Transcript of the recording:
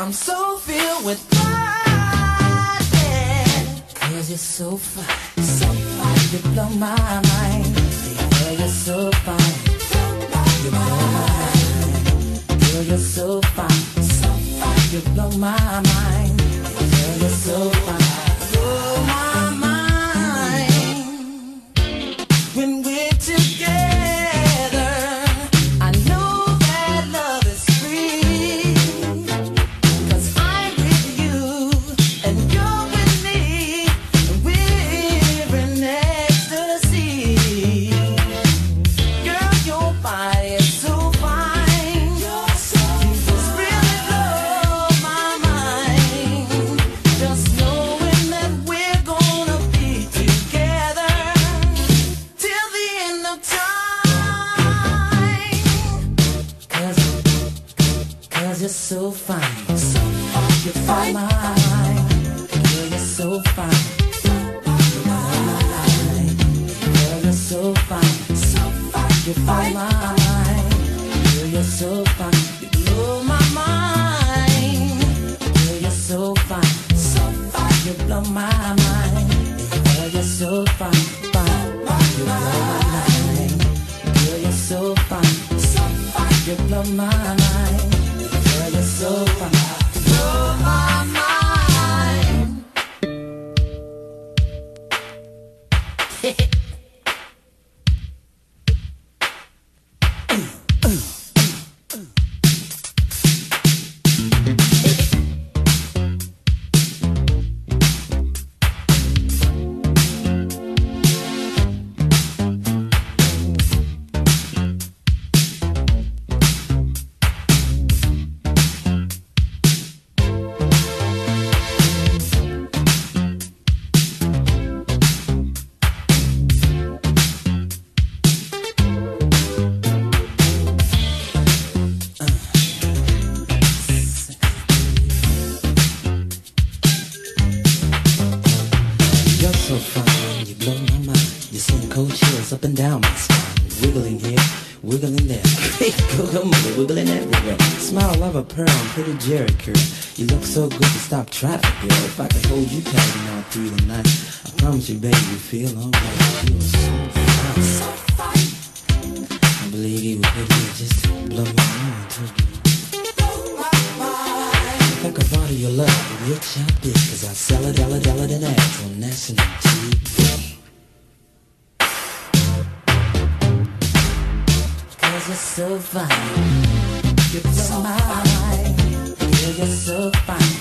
I'm so filled with pride, yeah. 'Cause you're so fine, so fine. You blow my mind. Girl, you're so fine. You blow my mind. Girl, you're so fine, so fine. You blow my mind. Girl, you're so fine. Blow my mind. When we're together, I know that love is free. 'Cause I'm with you and you're with me, and we're in ecstasy. Girl, your body is so fine. You just really blow my mind. Just knowing that we're gonna be together till the end of time. 'Cause you're so fine, so fine. You find my mind. Girl, you're so fine. You find my mind. Girl, you're so fine, so fine. You find my mind. Girl, you're so fine. You blow my mind. Girl, you're so fine, so fine. You blow my mind. Girl, you're so fine, fine. You blow my mind. Girl, you're so fine, so fine. You blow my mind. Girl, you're so fine. Blow my mind. You're so fine, you blow my mind. You send cold chills up and down my spine. Wiggling here, wiggling there. Go, wiggling everywhere. Smile of a pearl, pretty Jerry curl. You look so good to stop traffic, girl. If I could hold you tight all through the night, I promise you, baby, you feel alright. You're so fine, so fine. I believe you would hit me, just blow my mind, too. If I could borrow your love, which I did, 'cause I sell it, and ads on national TV. 'Cause you're so fine, you blow my mind. Girl, you're so fine.